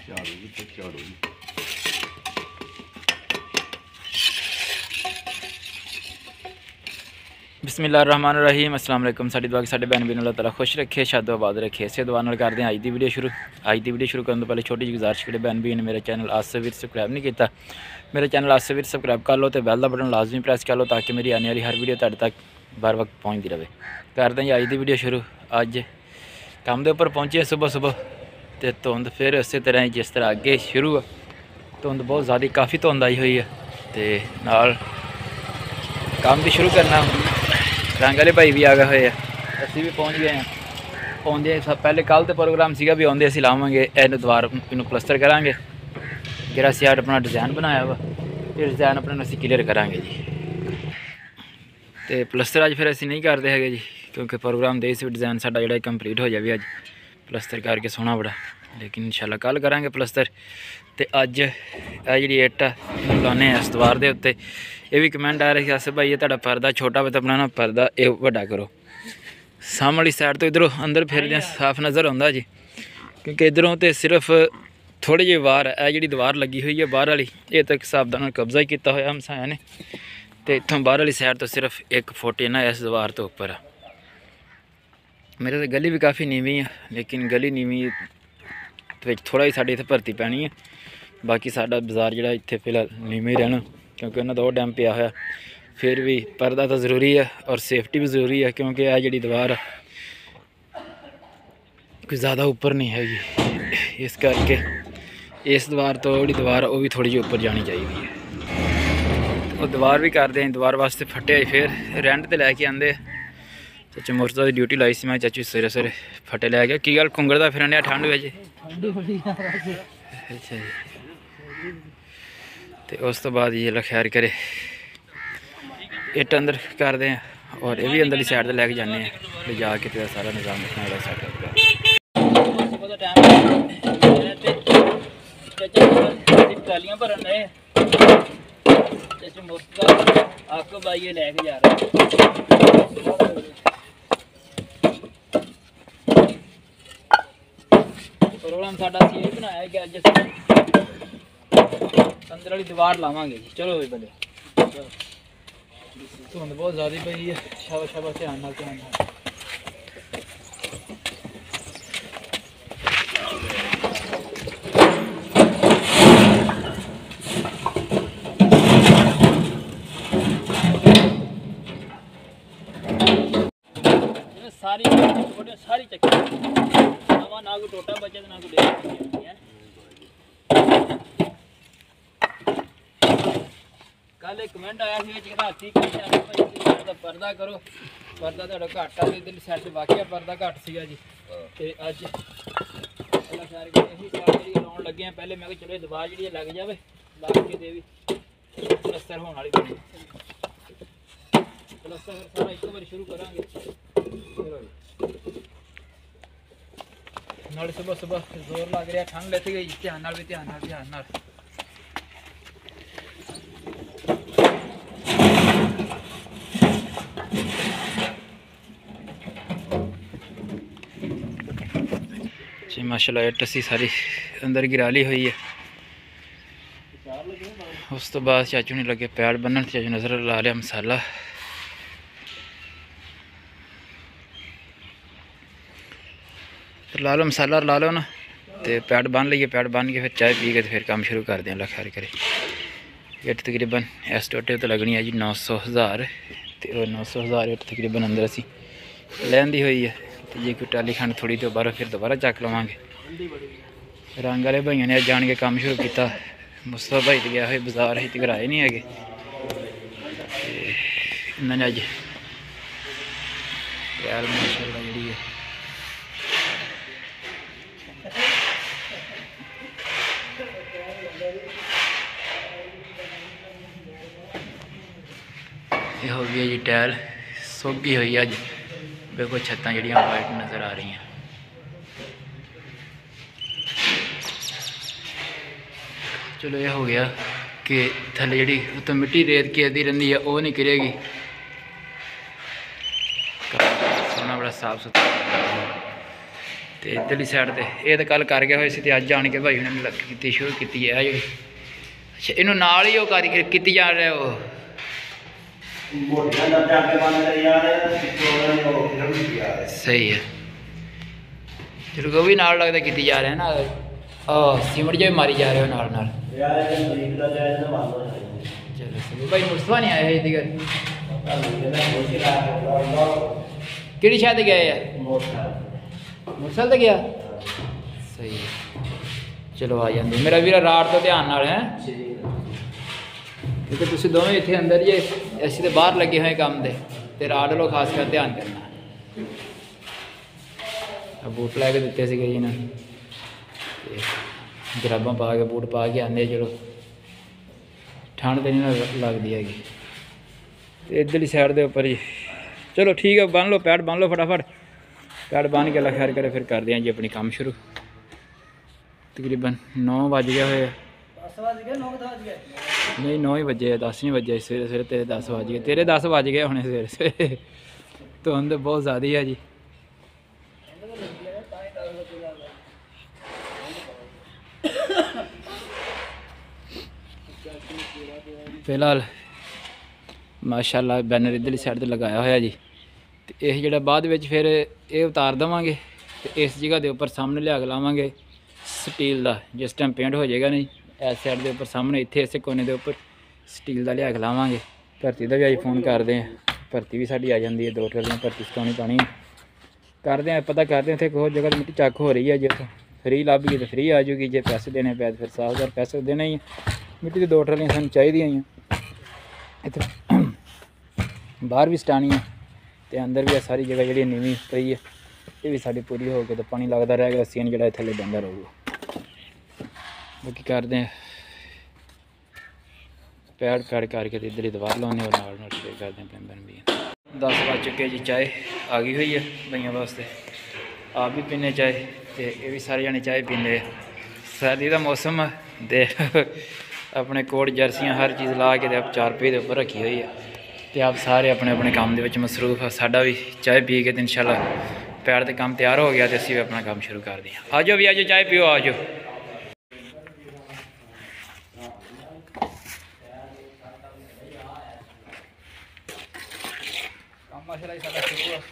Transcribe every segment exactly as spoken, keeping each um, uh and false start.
झाड़ू जी तो झाड़ू जी बिस्मिल्लाहिर्रहमानिर्रहीम अस्सलाम वालेकुम। साडी दुआ कि साडे भैन भीन अल्लाह ताला खुश रखे, शादो आबाद रखे। इसे दुआ नाल करदे हैं अज दी वीडियो शुरू। अज दी वीडियो शुरू करने तो पहले छोटी जी गुजारिश कि भैन भीन मेरे चैनल आसिफ सब्सक्राइब नहीं किया, मेरे चैनल आसिफ सब्सक्राइब कर लो तो बैल का बटन लाजमी प्रेस कर लो ताकि मेरी आने वाली हर वीडियो तुहाडे तक बर वक्त पहुँचती रहे। करते हैं अज दी वीडियो शुरू। अज काम के उपर पहुँचे सुबह सुबह तो धुंध फिर इस तरह ही जिस तरह अगे शुरू है। धुंध बहुत ज़्यादा काफ़ी धुंध आई हुई है तो नाल काम भी शुरू करना। रंग वाले भाई भी आ गए हुए हैं, असी भी पहुँच गए हैं। आउंदे पहले कल तो प्रोग्राम सीगा भी आउंदे असीं लावांगे इहनूं द्वार इनू प्लस्तर करांगे। जिहड़ा असीं अपना डिज़ाइन बनाया वा ये डिज़ाइन अपने असीं क्लीयर करांगे जी। तो प्लस्तर अज फिर असीं नहीं करते है जी क्योंकि प्रोग्राम दे सी डिज़ाइन साडा जिहड़ा कंप्लीट हो जाए अज प्लस्तर करके सोहना बड़ा, लेकिन इंशाल्लाह कल करांगे प्लस्तर। तो अज आ जी इट लाने इस दीवार के उत्ते। ये भी कमेंट आ रहे कि अस भाई ये तुहाडा पर्दा छोटा वा तो अपना ना पर्दा ये वड्डा करो। सामने वाली साइड तो इधरों अंदर फिरदे साफ नज़र आता जी, क्योंकि इधरों तो सिर्फ थोड़ी जी वार है जी दीवार लगी हुई है बाहर वाली, ये तो सावधान कब्जा ही किया होया हमसाया ने। तो इतों बाहर वाली साइड तो सिर्फ एक फुट इना इस दीवार तो उपर है। मेरे तो गली भी काफ़ी नीवी है, लेकिन गली नीवी तो थोड़ा ही साढ़े इतने भर्ती पैनी है। बाकी साडा बाजार जिहड़ा इत्थे फिलहाल नीवे ही रहना क्योंकि उन्होंने दो डैम पिया होया। फिर भी पर्दा तो ज़रूरी है और सेफ्टी भी ज़रूरी है क्योंकि यह जी दीवार कोई ज़्यादा उपर नहीं हैगी, इस करके इस दीवार तो जी दीवार वो भी थोड़ी जी उपर जानी चाहिए है। वो दीवार भी करते हैं, दीवार वास्ते फटे फिर रेंट तो लैके आते। चाचू मुर्तज़ा की ड्यूटी लाई सी, मैं चाचू सवेरे सवेरे फटे लै गया। की गल कुंगड़दा फिरन डया ठंड में जी? अच्छा जी। तो उस तो बाद ये खैर करे इट अंदर करते हैं और ये भी अंदर साइड से लैके जाने हैं ले जाके तो सारा निज़ाम रखना सेटअप कर। ट्रालियां भरन रहे चाचू मुर्तज़ा आपको भाई लैके जा रहे प्रोग्राम साडा असीं ये बनाया कि अज अंदर वाली दीवार लावांगे जी। चलो भाई बंदे धुंध बहुत ज़्यादा पई है। शाबाश शाबाश ध्यान नाल ध्यान नाल। सारी सारी चक्की नवा ना कोई टोटा बचे ना कोई है। कल एक कमेंट आया हाथी पर्दा करो, पर्दा तो घट आ इधर साइड से वाकई पर्दा घट सी जी। तो अज लाउन लगे हैं पहले मैं चलो दीवार जी लग जाए ला के दे भी प्लस्तर होने वाली बनी प्लस्तर फिर सारा एक बार शुरू करांगे। नाले सुबह सुबह जोर लग रहा, ठंड लेती गई ध्यान नाल भी ध्यान नाल ध्यान नाल। जी माशाल्लाह इट असी सारी अंदर गिरा ली हुई है। उस तो बाद चाचू ने लगे पैड बन्नन, चाचू नज़र ला लिया मसाला। ला लो मसाला ला लो ना तो पैड बन लीए, पैड बन के फिर चाय पी के फिर काम शुरू कर दें। अल्लाह खैर करे। इट तकरीबन इस टोटे तो लगनी है जी नौ सौ हज़ार, तो नौ सौ हज़ार इट तकरीबन अंदर असी लैंदी हुई है। तो जी कोई टाली खंड थोड़ी दोबारा फिर दोबारा चक लवांगे। रंग वाले भाइयों ने जान के काम शुरू किया। मुस्तफा भाई तो गया हुआ बाजार ही तो कराए नहीं है। इन्होंने अज प्यार माशाल्लाह जी है ये हो गई जी टैल सोगी हुई अज। बिल्कुल छत्तां जड़ियां वाइट नज़र आ रही हैं। चलो ये हो गया कि थले जी उत्तर मिट्टी रेत की आती रही है वो नहीं गिरेगी। सोना बड़ा साफ सुथरा ਤੇ ਇਧਰਲੀ ਸਾਈਡ ਤੇ ਇਹ ਤਾਂ ਕੱਲ ਕਰ ਗਿਆ ਹੋਇਆ ਸੀ ਤੇ ਅੱਜ ਆਣ ਕੇ ਭਾਈ ਉਹਨੇ ਲੱਗ ਕੀਤੀ ਸ਼ੁਰੂ ਕੀਤੀ ਹੈ ਜਿਹੜੀ। ਅੱਛਾ ਇਹਨੂੰ ਨਾਲ ਹੀ ਉਹ ਕਾਰੀਗਰ ਕੀਤੀ ਜਾ ਰਿਹਾ ਉਹ ਸਹੀ ਹੈ। ਚਲੋ ਉਹ ਵੀ ਨਾਲ ਲੱਗਦਾ ਕੀਤੀ ਜਾ ਰਿਹਾ ਨਾ ਆਹ ਸੀਮਟ ਜਿਹਾ ਵੀ ਮਾਰੀ ਜਾ ਰਿਹਾ ਨਾਲ ਨਾਲ। ਚਲੋ ਭਾਈ ਮੁਸਤਫਾ ਨਹੀਂ ਆਇਆ ਇਹਦੀ ਗੱਲ ਕਿਹੜੀ ਸ਼ਾਇਦ ਗਏ ਆ ਮੋਟਰਸਾਈਕਲ ਤੇ ਗਿਆ ਸਹੀ ਹੈ। ਚਲੋ ਆ ਜਾਂਦੇ ਮੇਰਾ ਵੀਰਾ ਰਾੜ ਤੋਂ ਧਿਆਨ ਨਾਲ ਹੈ ਕਿਉਂਕਿ ਤੁਸੀਂ ਦੋਵੇਂ ਇੱਥੇ ਅੰਦਰ ਜੇ ਅਸੀਂ ਤਾਂ ਬਾਹਰ ਲੱਗੇ ਹੋਏ ਕੰਮ ਦੇ ਤੇ ਰਾੜ ਵੱਲੋਂ ਖਾਸ ਕਰ ਧਿਆਨ ਕਰਨਾ। ਬੂਟ ਲੈ ਕੇ ਦਿੱਤੇ ਸੀਗੇ ਜੀ ਇਹਨਾਂ ਨੂੰ ਤੇ ਜਰਾਬਾਂ ਪਾ ਕੇ ਬੂਟ ਪਾ ਕੇ ਆਉਂਦੇ ਚਲੋ ਠੰਡ ਤਾਂ ਨਹੀਂ ਲੱਗਦੀ ਹੈਗੀ। ਤੇ ਇੱਧਰਲੀ ਸਾਈਡ ਦੇ ਉੱਪਰ ਜੀ ਚਲੋ ਠੀਕ ਹੈ ਬੰਨ ਲਓ ਪੈਡ ਬੰਨ ਲਓ ਫਟਾਫਟ ਪੈਡ ਬੰਨ ਕੇ ਅੱਲਾ ਖੈਰ ਕਰੇ ਫਿਰ ਕਰਦੇ ਹਾਂ ਜੀ ਆਪਣੀ ਕੰਮ ਸ਼ੁਰੂ। ਤਕਰੀਬਨ ਨੌ ਵੱਜ ਗਏ ਹੋਏ ਨਹੀਂ ਨੌ ਹੀ ਵੱਜੇ ਦਸ ਨਹੀਂ ਵੱਜੇ ਸਵੇਰੇ ਸਵੇਰੇ ਤੇਰੇ ਦਸ ਵੱਜ ਗਏ ਤੇਰੇ ਦਸ ਵੱਜ ਗਏ ਹੁਣੇ ਸਵੇਰੇ ਸਵੇਰੇ ਧੁੰਦ ਬਹੁਤ ਜ਼ਿਆਦਾ ਹੈ ਜੀ। ਫਿਲਹਾਲ ਮਾਸ਼ਾਅੱਲਾ ਬੈਨਰ ਇੱਧਰਲੀ ਸਾਈਡ 'ਤੇ ਲਗਾਇਆ ਹੋਇਆ ਜੀ ਤੇ ਇਹ ਜਿਹੜਾ ਬਾਅਦ ਵਿੱਚ ਫਿਰ ਇਹ ਉਤਾਰ ਦੇਵਾਂਗੇ ਤੇ ਇਸ ਜਗ੍ਹਾ ਦੇ ਉੱਪਰ ਸਾਹਮਣੇ ਲਿਆ ਕੇ ਲਾਵਾਂਗੇ ਸਟੀਲ ਦਾ। ਜਿਸ ਟਾਈਮ ਪੇਂਟ ਹੋ ਜਾਏਗਾ ਨਹੀਂ ਇਸ ਸਾਈਡ ਦੇ ਉੱਪਰ ਸਾਹਮਣੇ ਇੱਥੇ ਇਸੇ ਕੋਨੇ ਦੇ ਉੱਪਰ ਸਟੀਲ ਦਾ ਲਿਆ ਕੇ ਲਾਵਾਂਗੇ। ਭਰਤੀ ਦਾ ਵੀ ਅੱਜ ਫੋਨ ਕਰਦੇ ਹਾਂ ਭਰਤੀ ਵੀ ਸਾਡੀ ਆ ਜਾਂਦੀ ਹੈ ਦੋ ਟਰਾਲੀਆਂ ਭਰਤੀ ਸਟਾਉਣੀ ਪਾਣੀ ਕਰਦੇ ਹਾਂ ਪਤਾ ਕਰਦੇ ਹਾਂ ਇੱਥੇ ਕੋਈ ਜਗ੍ਹਾ ਮਿੱਟੀ ਚੱਕ ਹੋ ਰਹੀ ਹੈ ਜੇ ਉੱਥੋਂ ਫਰੀ ਲੱਭ ਗਈ ਤਾਂ ਫਰੀ ਆ ਜਾਊਗੀ ਜੇ ਪੈਸੇ ਦੇਣੇ ਪੈ ਫਿਰ ਸੌ ਹਜ਼ਾਰ ਪੈਸੇ ਦੇਣੇ ਹੀ ਮਿੱਟੀ ਦੀ ਦੋ ਟਰਾਲੀਆਂ ਸਾਨੂੰ ਚਾਹੀਦੀਆਂ ਹੀ ਇੱਥੇ ਬਾਹਰ ਵੀ ਸਟਾਉਣੀ ਤੇ ਅੰਦਰ ਵੀ ਸਾਰੀ ਜਗ੍ਹਾ ਜਿਹੜੀ ਨੀਵੀਂ ਪਈ ਹੈ ਇਹ ਵੀ ਸਾਡੀ ਪੂਰੀ ਹੋ ਕੇ ਤਾਂ ਪਾਣੀ ਲੱਗਦਾ ਰਹੇਗਾ ਸੀਨ ਜਿਹੜਾ ਥੱਲੇ ਬੰਦਾ ਰਹੂਗਾ। ਬਾਕੀ ਕਰਦੇ ਹਾਂ ਪੈੜ ਪੈੜ ਕਰਕੇ ਤੇ ਇੱਧਰ ਹੀ ਦੀਵਾਰ ਲਾਉਂਦੇ ਔਰ ਨਾਲ ਨਾਲ ਸ਼ੇਅਰ ਕਰਦੇ ਹਾਂ ਪੈਂਬਨ ਵੀ। ਦਸ ਵੱਜ ਚੁੱਕੇ ਜੀ ਚਾਹ ਆ ਗਈ ਹੋਈ ਹੈ ਬਈਆਂ ਵਾਸਤੇ ਆਪ ਵੀ ਪੀਨੇ ਚਾਹ ਤੇ ਇਹ ਵੀ ਸਾਰੇ ਜਾਣੇ ਚਾਹ ਪੀਂਦੇ। ਸਰਦੀ ਦਾ ਮੌਸਮ ਦੇ ਆਪਣੇ ਕੋਟ ਜਰਸੀਆਂ ਹਰ ਚੀਜ਼ ਲਾ ਕੇ ਤੇ ਆਪ ਚਾਰ ਪੇ ਦੇ ਉੱਪਰ ਰੱਖੀ ਹੋਈ ਹੈ ਤੇ ਆਪ ਸਾਰੇ ਆਪਣੇ ਆਪਣੇ ਕੰਮ ਦੇ ਵਿੱਚ ਮਸਰੂਫ ਆ। ਸਾਡਾ ਵੀ ਚਾਹ ਪੀ ਕੇ ਤੇ ਇਨਸ਼ਾਅੱਲਾ ਪੈਰ ਤੇ ਕੰਮ ਤਿਆਰ ਹੋ ਗਿਆ ਤੇ ਅਸੀਂ ਵੀ ਆਪਣਾ ਕੰਮ ਸ਼ੁਰੂ ਕਰਦੇ ਹਾਂ। ਆ ਜਾਓ ਵੀ ਆ ਜਾਓ ਚਾਹ ਪੀਓ ਆ ਜਾਓ। ਕੰਮ ਮਾਸ਼ਾਅੱਲਾ ਸਾਡਾ ਸ਼ੁਰੂ ਆ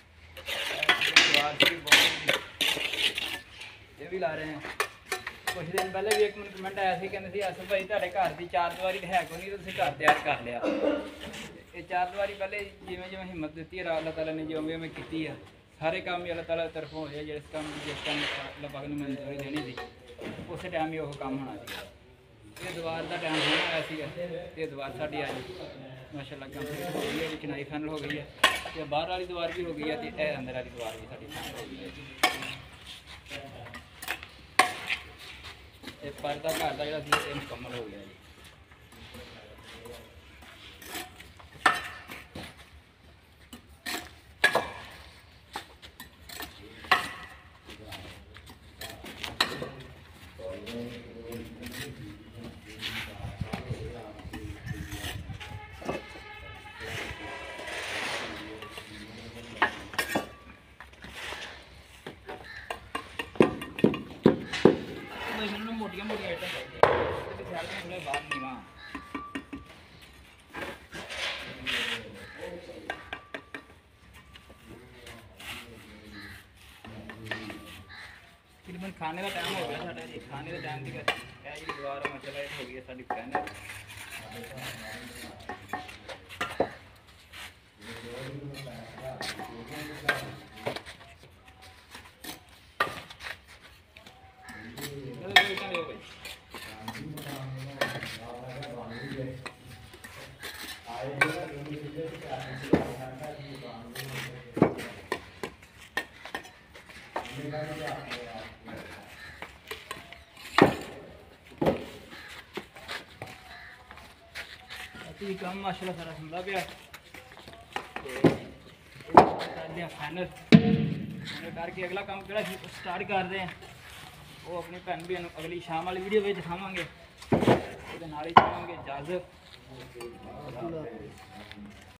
ਇਹ ਵੀ ਲਾ ਰਹੇ ਹਾਂ। ਕੁਛ ਦਿਨ ਪਹਿਲੇ ਵੀ ਇੱਕ ਮੈਨੂੰ ਕਮੈਂਟ ਆਇਆ ਸੀ ਕਹਿੰਦੇ ਸੀ ਅਸਲ ਭਾਈ ਤੁਹਾਡੇ ਘਰ ਦੀ ਚਾਰ ਦੀਵਾਰੀ ਹੈ ਕੋਈ ਨਹੀਂ ਤੁਸੀਂ ਘਰ ਤਿਆਰ ਕਰ ਲਿਆ। ਇਹ ਚਾਰ ਦੀਵਾਰੀ ਪਹਿਲੇ ਜਿਵੇਂ ਜਿਵੇਂ ਹਿੰਮਤ ਦਿੱਤੀ ਹੈ ਅੱਲਾਹ ਤਾਲਾ ਨੇ ਜਿਵੇਂ ਮੈਂ ਕੀਤੀ ਆ ਸਾਰੇ ਕੰਮ ਹੀ ਅੱਲਾਹ ਤਾਲਾ ਤਰਫੋਂ ਹੋਏ ਜਿਸ ਕੰਮ ਜਿਸ ਕੰਮ ਅੱਲਾਹ ਪਾਕ ਨੇ ਮਨਜ਼ੂਰੀ ਦੇਣੀ ਸੀ ਉਸੇ ਟਾਈਮ ਹੀ ਉਹ ਕੰਮ ਹੋਣਾ ਸੀ। ਇਹ ਦੀਵਾਰ ਦਾ ਟਾਈਮ ਹੋਣਾ ਆਇਆ ਸੀਗਾ ਇਹ ਦੀਵਾਰ ਸਾਡੀ ਅੱਜ ਮਾਸ਼ਾਅੱਲਾ ਕੰਮ ਹੋ ਗਈ ਹੈ ਚਿਨਾਈ ਫਾਈਨਲ ਹੋ ਗਈ ਹੈ ਤੇ ਬਾਹਰ ਵਾਲੀ ਦੀਵਾਰ ਵੀ ਹੋ ਗਈ ਹੈ ਤੇ ਇਹ ਅੰਦਰ ਵਾਲੀ ਦੀਵਾਰ ਵੀ ਸਾਡੀ ਫਾਈਨਲ ਹੋ ਗਈ ਹੈ। ਇਹ ਪਰਦਾ ਘਰ ਦਾ ਜਿਹੜਾ ਸੀ ਇਹ ਮੁਕੰਮਲ ਹੋ ਗਿਆ ਜੀ। मोटिया मोटिया आइटम थोड़े बाहर नहीं वहाँ तकरीबन खाने का टाइम हो गया साढ़े जी खाने का टाइम की जी दोबारा मसला हो गया साड़ी फैन काम माशाल्लाह सारा सुनता पिया फाइनल करके अगला काम केड़ा स्टार्ट करते हैं वो अपनी भैन भी अगली शाम वाली वीडियो में दिखावांगे नाल ही चाहांगे इजाजत।